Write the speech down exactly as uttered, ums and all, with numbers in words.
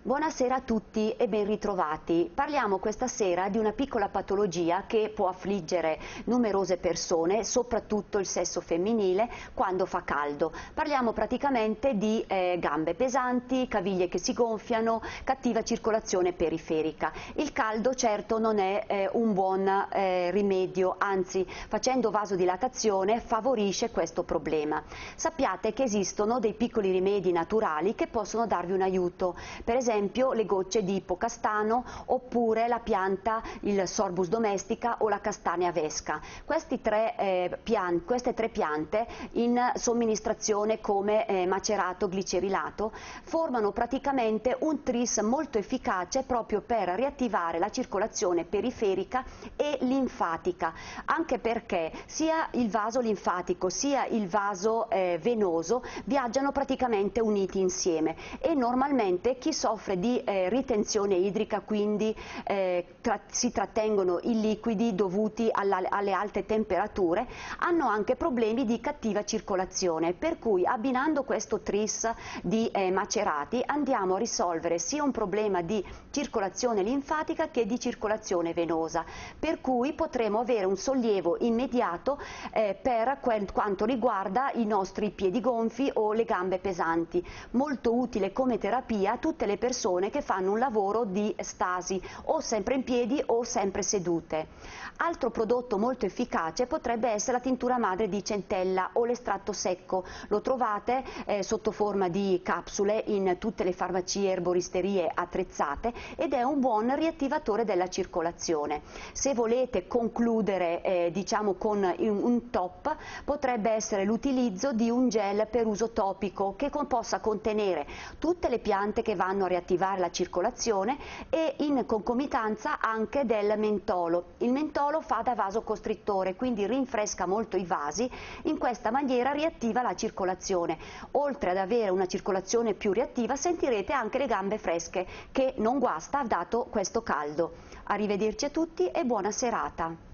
Buonasera a tutti e ben ritrovati. Parliamo questa sera di una piccola patologia che può affliggere numerose persone, soprattutto il sesso femminile, quando fa caldo. Parliamo praticamente di eh, gambe pesanti, caviglie che si gonfiano, cattiva circolazione periferica. Il caldo certo non è eh, un buon eh, rimedio, anzi facendo vasodilatazione favorisce questo problema. Sappiate che esistono dei piccoli rimedi naturali che possono darvi un aiuto. Per esempio le gocce di ipocastano oppure la pianta, il Sorbus domestica o la castagna vesca. Questi tre, eh, pian, queste tre piante in somministrazione come eh, macerato glicerilato formano praticamente un tris molto efficace proprio per riattivare la circolazione periferica e linfatica, anche perché sia il vaso linfatico sia il vaso eh, venoso viaggiano praticamente uniti insieme e normalmente chi soffre di eh, ritenzione idrica, quindi eh, tra si trattengono i liquidi dovuti alla, alle alte temperature, hanno anche problemi di cattiva circolazione, per cui abbinando questo tris di eh, macerati andiamo a risolvere sia un problema di circolazione linfatica che di circolazione venosa, per cui potremo avere un sollievo immediato eh, per quel, quanto riguarda i nostri piedi gonfi o le gambe pesanti, molto utile come terapia a tutte le persone persone che fanno un lavoro di stasi o sempre in piedi o sempre sedute. Altro prodotto molto efficace potrebbe essere la tintura madre di centella o l'estratto secco. Lo trovate eh, sotto forma di capsule in tutte le farmacie e erboristerie attrezzate ed è un buon riattivatore della circolazione. Se volete concludere eh, diciamo con un, un top, potrebbe essere l'utilizzo di un gel per uso topico che con, possa contenere tutte le piante che vanno a attivare la circolazione e in concomitanza anche del mentolo. Il mentolo fa da vasocostrittore, quindi rinfresca molto i vasi, in questa maniera riattiva la circolazione. Oltre ad avere una circolazione più reattiva sentirete anche le gambe fresche che non guasta dato questo caldo. Arrivederci a tutti e buona serata.